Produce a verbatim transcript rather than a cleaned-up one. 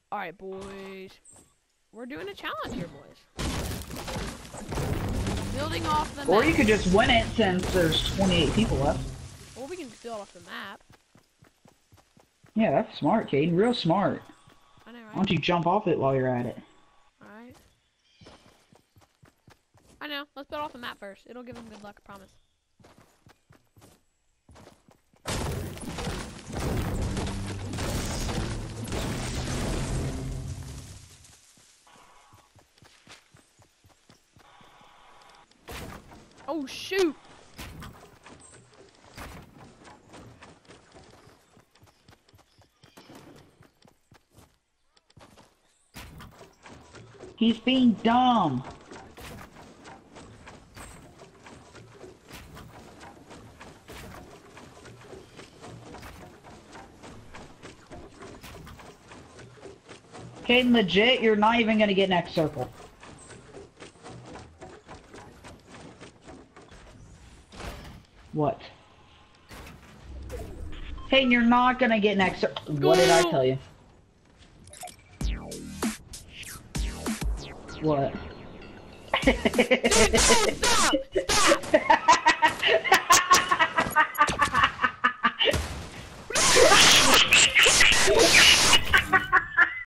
Alright, boys. We're doing a challenge here, boys. Building off the Or map. you could just win it since there's twenty-eight people left. Or we can build off the map. Yeah, that's smart, Caden. Real smart. I know, right? Why don't you jump off it while you're at it? Alright. I know. Let's build off the map first. It'll give them good luck, I promise. Oh, shoot! He's being dumb. Caden, legit, you're not even gonna get next circle. What? Caden, you're not gonna get next circle. What did I tell you? What? Dude, no, stop! Stop!